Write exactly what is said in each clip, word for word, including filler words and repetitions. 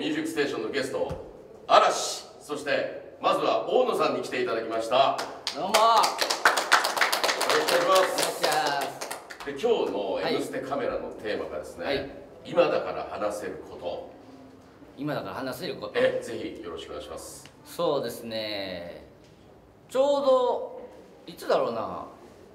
ミュージックステーションのゲスト嵐、そしてまずは大野さんに来ていただきました。 どうも。よろしくお願いします。 しで今日の「N ステ」カメラのテーマがですね、はい、今だから話せること。 今だから話せること。 えぜひよろしくお願いします。 そうですね、ちょうどいつだろうな、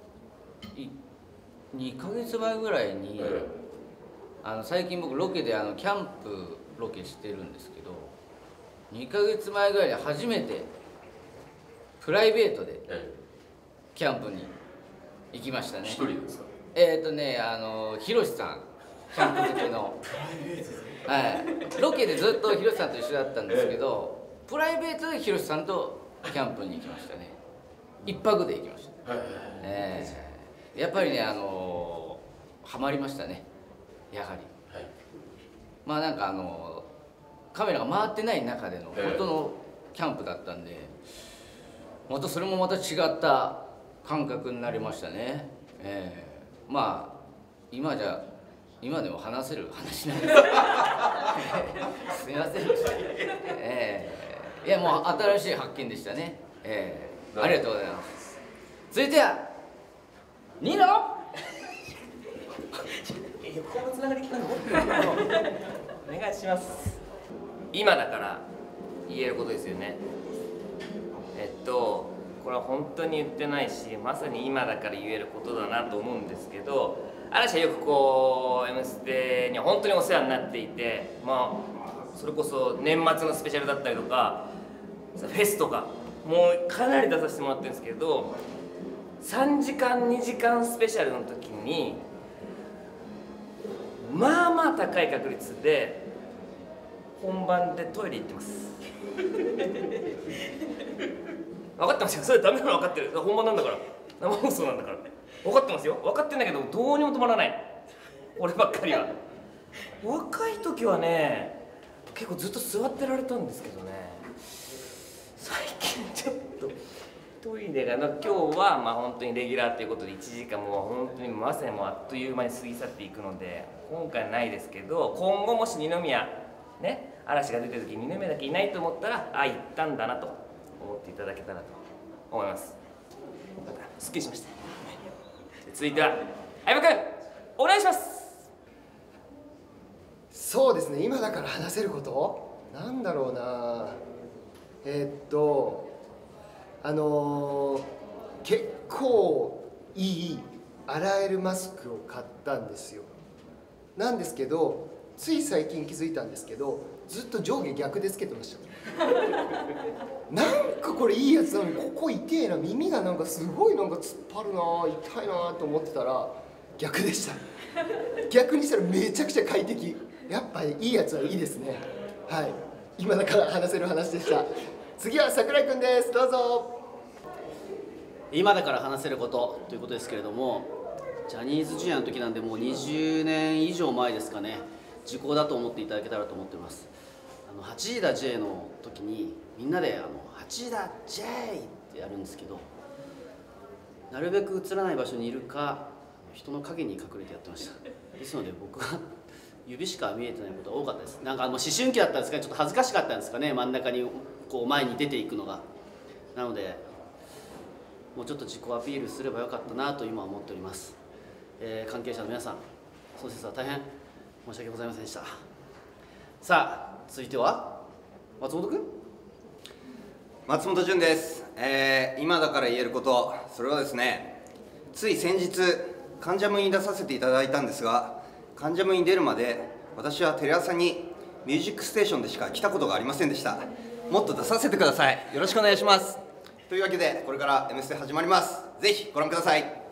にかげつまえぐらいに、ええ、あの最近僕ロケであのキャンプロケしてるんですけど、にかげつまえぐらいに初めてプライベートでキャンプに行きましたね。 一人ですか？ えっとね、あのひろしさん、キャンプ好きのはい、ロケでずっとひろしさんと一緒だったんですけど、ええ、プライベートでひろしさんとキャンプに行きましたね。一泊で行きました。はい、えー、やっぱりね、あのー、ハマりましたね、やはり。はい、まあなんかあのー、カメラが回ってない中での本当のキャンプだったんで、またそれもまた違った感覚になりましたね。えー、まあ今じゃ今でも話せる話なんですすみませんでした。えー、いやもう新しい発見でしたね。えー、ありがとうございます。続いてはニノ。 横のつながりきたのお願いします。今だから言えることですよね。えっとこれは本当に言ってないし、まさに今だから言えることだなと思うんですけど、嵐はよくこう「M ステ」には本当にお世話になっていて、まあそれこそ年末のスペシャルだったりとかフェスとかもうかなり出させてもらってるんですけど、さんじかんにじかんスペシャルの時にまあまあ高い確率で本番でトイレ行ってます分かってますよ、それダメなの分かってる、本番なんだから、生放送なんだから分かってますよ、分かってんだけどどうにも止まらない、俺ばっかりは。若い時はね結構ずっと座ってられたんですけどね、最近ちょっとトイレがな、今日はまあ本当にレギュラーということでいちじかんもう本当にまさにもうあっという間に過ぎ去っていくので今回はないですけど、今後もし二宮ね嵐が出てる時に二宮だけいないと思ったら、ああ行ったんだなと思っていただけたらと思います。すっきりしました。続いては相葉君お願いします。 そうですね、今だから話せることなんだろうな。えー、っとあのー、結構いい洗えるマスクを買ったんですよ。なんですけどつい最近気づいたんですけど、ずっと上下逆でつけてましたなんかこれいいやつなのにここ痛えな、耳がなんかすごいなんか突っ張るな、痛いなと思ってたら逆でした逆にしたらめちゃくちゃ快適。やっぱりいいやつはいいですね。はい、今だから話せる話でした。次は櫻井くんです、どうぞ。 今だから話せることということですけれども、ジャニーズジュニアの時なんでもうにじゅうねん以上前ですかね、時効だと思っていただけたらと思っています。あのはちじだ J の時にみんなであのはちじだ J ってやるんですけど、なるべく映らない場所にいるか人の影に隠れてやってました。ですので僕は指しか見えてないことが多かったです。なんかあの思春期だったんですかね、ちょっと恥ずかしかったんですかね、真ん中にこう前に出ていくのが。なのでもうちょっと自己アピールすればよかったなと今は思っております。えー、関係者の皆さん、その節は大変申し訳ございませんでした。さあ続いては松本君。 松本潤です。えー、今だから言えること、それはですね、つい先日関ジャムに出させていただいたんですが、関ジャムに出るまで私はテレ朝に「ミュージックステーション」でしか来たことがありませんでした。もっと出させてください。よろしくお願いします。というわけでこれから「M ステ」始まります。ぜひご覧ください。